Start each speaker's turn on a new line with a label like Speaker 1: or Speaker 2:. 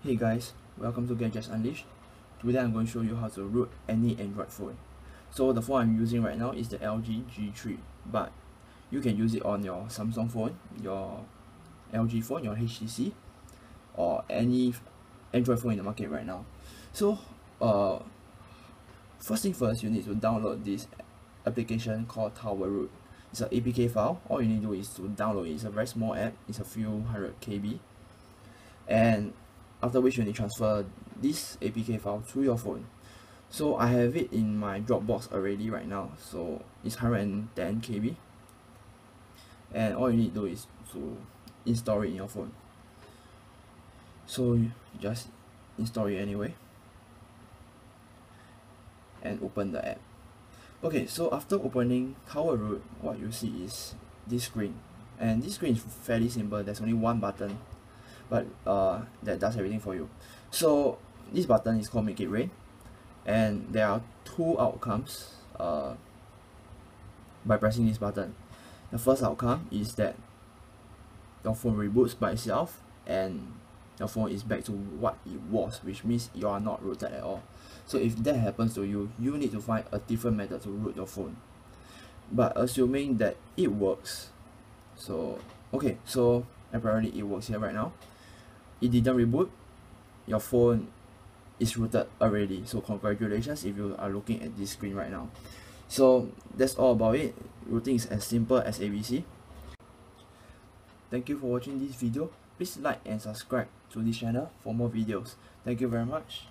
Speaker 1: Hey guys, welcome to Gadgets Unleashed. Today I'm going to show you how to root any Android phone. So the phone I'm using right now is the LG G3, but you can use it on your Samsung phone, your LG phone, your HTC, or any Android phone in the market right now. So first thing first, you need to download this application called Tower Root. It's an APK file. All you need to do is to download it. It's a very small app. It's a few hundred KB, and after which you need to transfer this APK file to your phone. So I have it in my Dropbox already right now, so it's 110 KB, and all you need to do is to install it in your phone. So you just install it anyway and open the app. Okay, so after opening Tower Root, what you see is this screen, and this screen is fairly simple. There's only one button, but that does everything for you. So this button is called Make It Rain, and there are two outcomes by pressing this button. The first outcome is that your phone reboots by itself and your phone is back to what it was, which means you are not rooted at all. So if that happens to you, you need to find a different method to root your phone. But assuming that it works, so okay, so apparently it works here right now. It didn't reboot, your phone is rooted already, so congratulations if you are looking at this screen right now. So that's all about it. Rooting is as simple as ABC. Thank you for watching this video. Please like and subscribe to this channel for more videos. Thank you very much.